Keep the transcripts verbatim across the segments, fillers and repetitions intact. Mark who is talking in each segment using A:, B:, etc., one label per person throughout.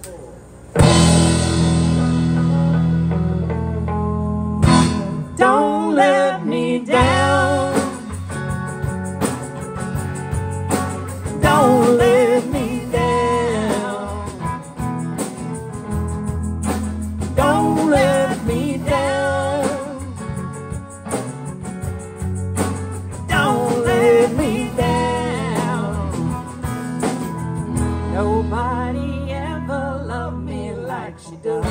A: Don't let me down. Don't let me down. Don't let me down. Don't let me down. Nobody ever loved me like she does.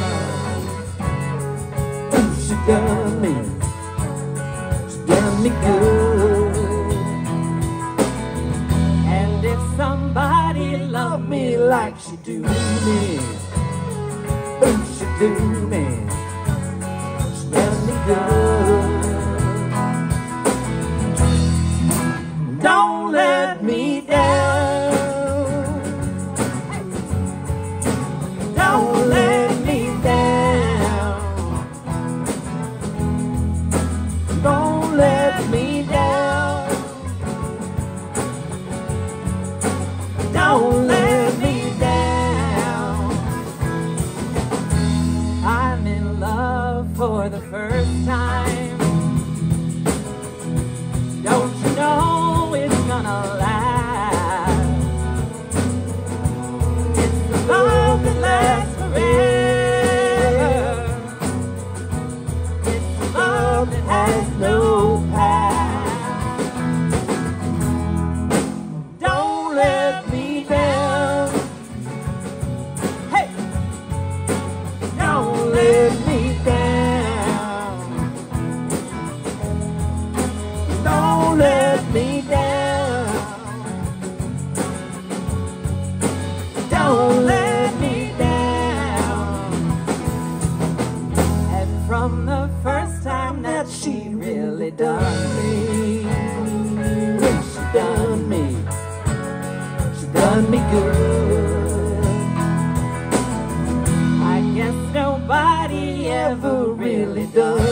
A: She done me. She done me good. And if somebody loved me like she do me, oh, she do me. She done me good. Don't let me down. Don't let me down. Don't let me down. Don't let me down. I'm in love for the first time. Don't you know it's gonna last? It's the love that lasts forever. It's the love that has no past. Don't let me down. Hey! Don't let me down. Don't let me down. Don't let me down. And from the first time that she really done me, when she done me, she done me good. I guess nobody ever really does